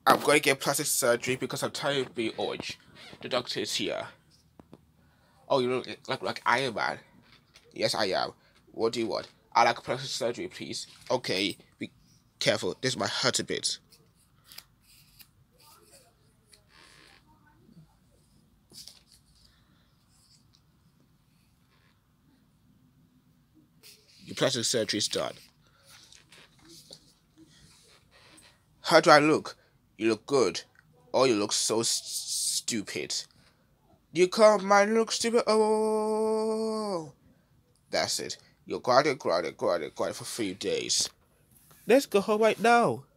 I'm going to get plastic surgery because I'm tired of being orange. The doctor is here. Oh, you look like Iron Man. Yes, I am. What do you want? I like plastic surgery, please. Okay, be careful. This might hurt a bit. Your plastic surgery is done. How do I look? You look good. Or you look so stupid. You call mine look stupid? Oh, that's it. You're grounded for 3 days. Let's go home right now.